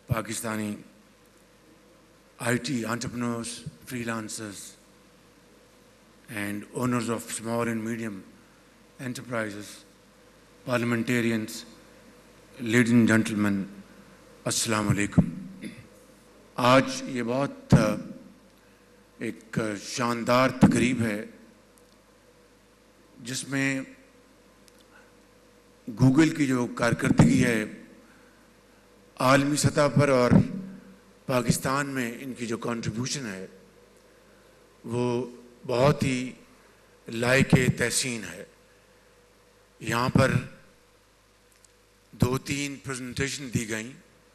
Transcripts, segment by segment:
Pakistani IT entrepreneurs, freelancers, and owners of small and medium enterprises, parliamentarians, ladies and gentlemen, السلام علیکم. آج یہ بہت ایک شاندار تقریب ہے جس میں گوگل کی جو کارکردگی ہے عالمی سطح پر اور پاکستان میں ان کی جو کنٹریبیوشن ہے وہ بہت ہی لائق تحسین ہے. یہاں پر 2-3 پریزنٹیشن دی گئیں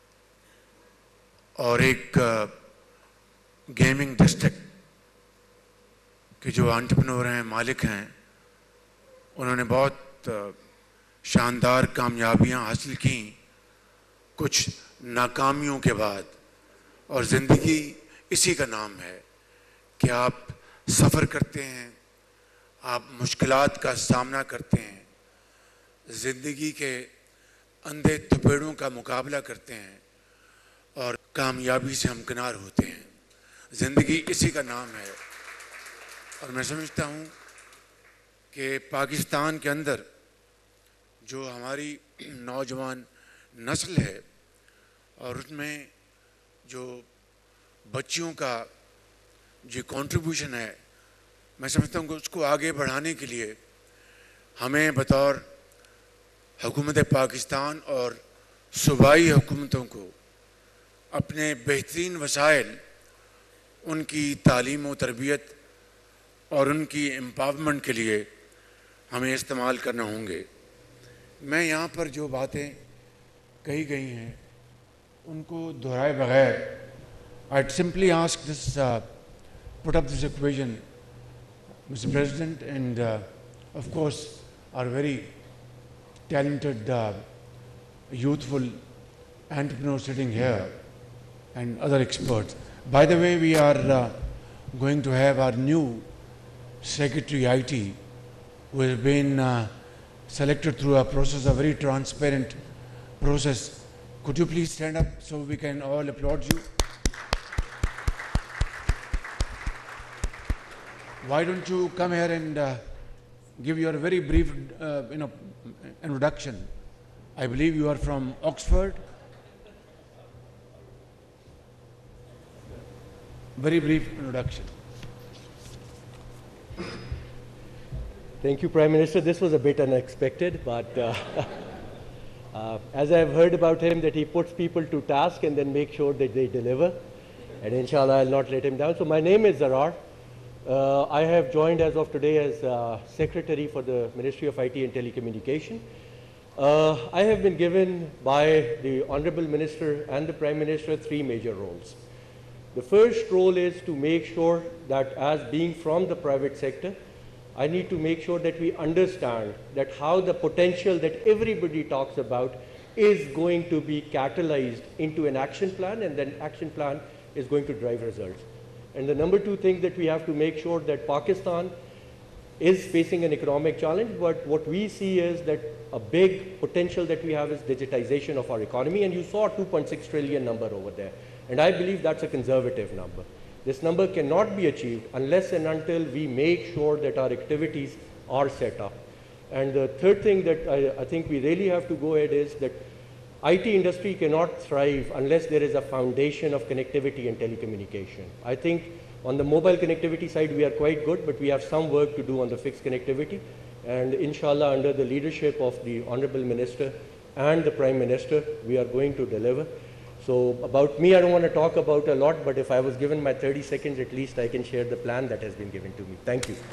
اور ایک گیمنگ ڈسٹرکٹ کے جو انٹرپرینور ہیں، مالک ہیں، انہوں نے بہت شاندار کامیابیاں حاصل کیں کچھ ناکامیوں کے بعد. اور زندگی اسی کا نام ہے کہ آپ سفر کرتے ہیں، آپ مشکلات کا سامنا کرتے ہیں، زندگی کے اندھے تپیڑوں کا مقابلہ کرتے ہیں اور کامیابی سے ہمکنار ہوتے ہیں. زندگی اسی کا نام ہے. اور میں سمجھتا ہوں کہ پاکستان کے اندر جو ہماری نوجوان نسل ہے اور اس میں جو بچیوں کا جو کنٹریبیوشن ہے، میں سمجھتا ہوں کہ اس کو آگے بڑھانے کے لیے ہمیں بطور حکومت پاکستان اور صوبائی حکومتوں کو اپنے بہترین وسائل، ان کی تعلیم و تربیت اور ان کی امپاورمنٹ کے لیے ہمیں استعمال کرنا ہوں گے. میں یہاں پر جو باتیں کہی گئی ہیں ان کو دہرائے بغیر I'd simply ask this, put up this equation, Mr. President, and of course our very talented, youthful entrepreneurs sitting here and other experts. By the way, we are going to have our new Secretary IT, who has been selected through a process, a very transparent process. Could you please stand up so we can all applaud you? Why don't you come here and give your very brief introduction. I believe you are from Oxford. Very brief introduction. Thank you, Prime Minister. This was a bit unexpected, but as I've heard about him, that he puts people to task and then make sure that they deliver. And inshallah, I'll not let him down. So my name is Zarar. I have joined as of today as Secretary for the Ministry of IT and Telecommunication. I have been given by the Honorable Minister and the Prime Minister 3 major roles. The first role is to make sure that, as being from the private sector, I need to make sure that we understand that how the potential that everybody talks about is going to be catalyzed into an action plan, and then action plan is going to drive results. And the number 2 thing that we have to make sure that Pakistan is facing an economic challenge, but what we see is that a big potential that we have is digitization of our economy, and you saw a 2.6 trillion number over there. And I believe that's a conservative number. This number cannot be achieved unless and until we make sure that our activities are set up. And the third thing that I think we really have to go ahead is that IT industry cannot thrive unless there is a foundation of connectivity and telecommunication. I think on the mobile connectivity side we are quite good, but we have some work to do on the fixed connectivity. And inshallah, under the leadership of the Honorable Minister and the Prime Minister, we are going to deliver. So about me, I don't want to talk about a lot, but if I was given my 30 seconds, at least I can share the plan that has been given to me. Thank you.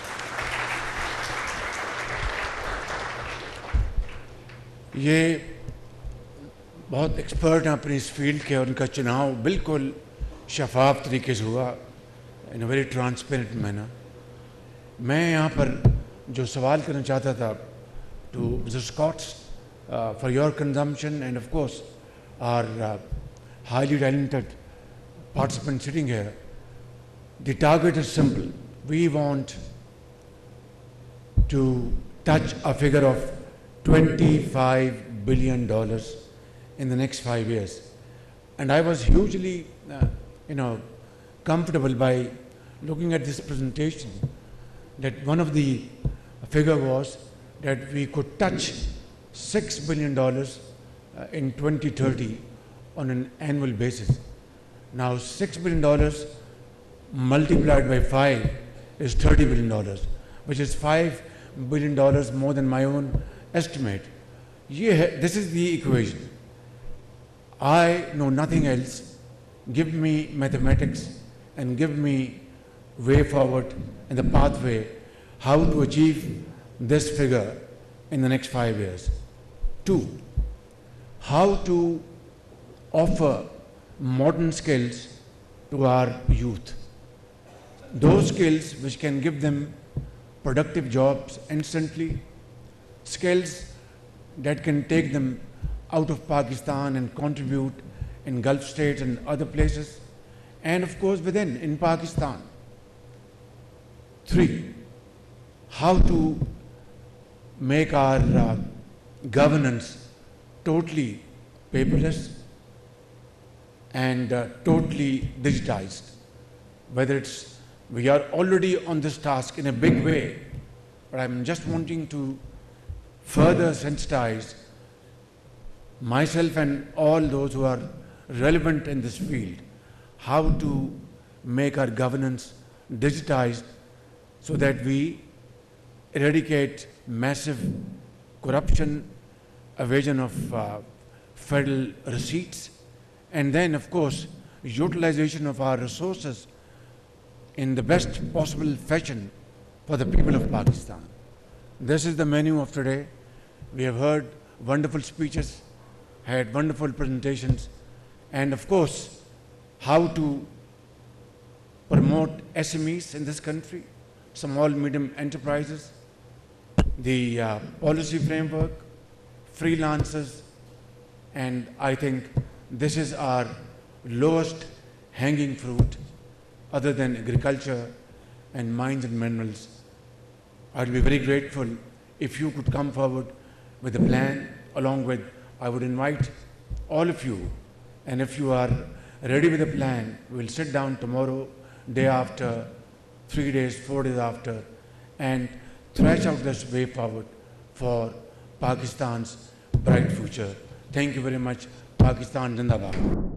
یہ بہت expert ہیں اپنی اس field کے، اور ان کا چناؤ بالکل شفاف طریقے سے ہوا، in a very transparent manner. میں یہاں پر جو سوال کرنا چاہتا تھا to mister Scotts for your consumption and of course our highly talented participants sitting here, the target is simple. We want to touch a figure of $25 billion in the next 5 years. And I was hugely, comfortable by looking at this presentation, that one of the figure was that we could touch $6 billion in 2030 on an annual basis. Now $6 billion multiplied by 5 is $30 billion, which is $5 billion more than my own estimate. This is the equation. I know nothing else. Give me mathematics and give me way forward and the pathway how to achieve this figure in the next 5 years. 2, how to offer modern skills to our youth. Those skills which can give them productive jobs instantly, skills that can take them out of Pakistan and contribute in Gulf states and other places, and of course within, in Pakistan. 3, how to make our governance totally paperless and totally digitized. Whether it's, we are already on this task in a big way, but I'm just wanting to further sensitize myself and all those who are relevant in this field, how to make our governance digitized so that we eradicate massive corruption, evasion of federal receipts, and then of course utilization of our resources in the best possible fashion for the people of Pakistan. This is the menu of today. We have heard wonderful speeches, had wonderful presentations, and of course how to promote SMEs in this country, small medium enterprises, the policy framework, freelancers, and I think this is our lowest hanging fruit other than agriculture and mines and minerals. I'd be very grateful if you could come forward with a plan, along with, I would invite all of you, and if you are ready with a plan, we'll sit down tomorrow, day after, 3 days, 4 days after, and thrash out this way forward for Pakistan's bright future. Thank you very much. Pakistan Zindabad.